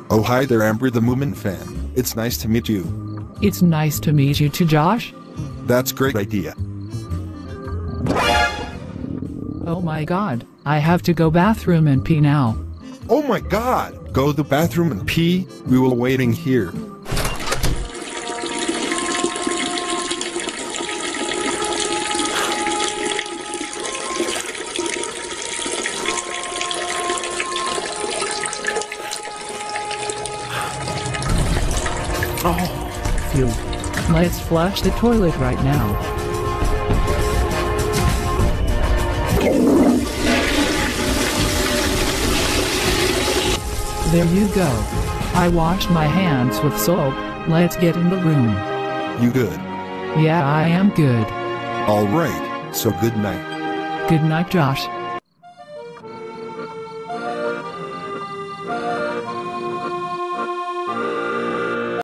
Oh hi there Amber the Moomin fan, it's nice to meet you. It's nice to meet you too, Josh. That's great idea. Oh my god, I have to go bathroom and pee now. Oh my god, go to the bathroom and pee, we will waiting here. Oh, phew. Let's flush the toilet right now. There you go. I washed my hands with soap. Let's get in the room. You good? Yeah, I am good. Alright, so good night. Good night, Josh.